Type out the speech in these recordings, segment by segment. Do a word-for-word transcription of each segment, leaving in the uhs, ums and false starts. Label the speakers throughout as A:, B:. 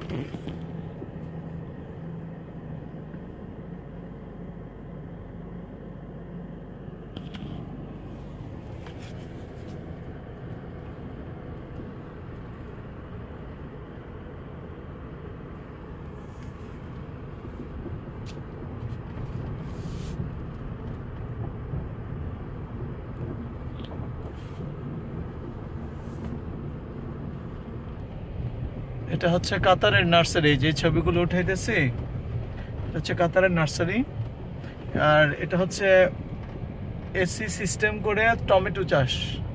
A: এটা হচ্ছে কাতারের নার্সারি, যে ছবিগুলো উঠাইতেছি এটা হচ্ছে কাতারের নার্সারি। আর এটা হচ্ছে এসি সিস্টেম করে টমেটো চাষ,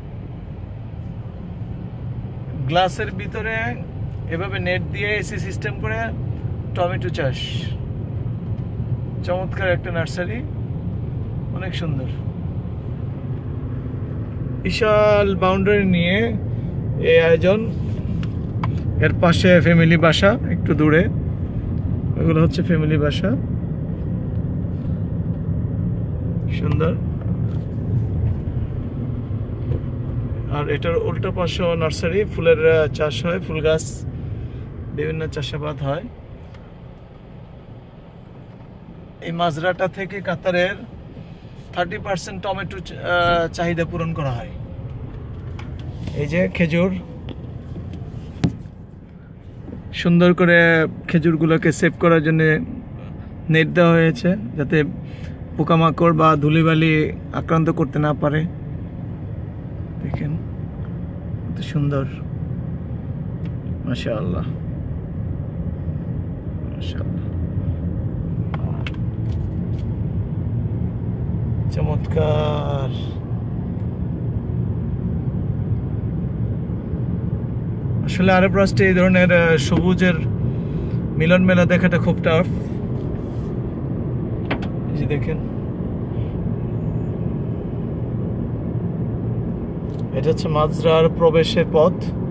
A: গ্লাসের ভিতরে এভাবে নেট দিয়ে এসি সিস্টেম করে টমেটো চাষ। চমৎকার একটা নার্সারি, অনেক সুন্দর, বিশাল বাউন্ডারি নিয়ে এই আয়োজন। এর পাশে ফ্যামিলি বাসা, একটু দূরে এগুলো হচ্ছে ফ্যামিলি বাসা, সুন্দর। আর এটার উল্টো পাশে নার্সারি, ফুলের চাষ হয়, ফুল গাছ বিভিন্ন চাষাবাদ হয়। এই মাজরাটা থেকে কাতারের থার্টি পার্সেন্ট টমেটো চাহিদা পূরণ করা হয়। এই যে খেজুর, সুন্দর করে খেজুরগুলোকে সেভ করার জন্য নেট দেওয়া হয়েছে, যাতে পোকামাকড় বা ধুলিবালি আক্রান্ত করতে না পারে। দেখেন কত সুন্দর, মাশাআল্লাহ মাশাআল্লাহ, চমৎকার। আসলে আরব রাষ্ট্রে এই ধরনের সবুজের মিলন মেলা দেখাটা খুব টাফ। এই যে দেখেন, এটা হচ্ছে মাজরার প্রবেশের পথ।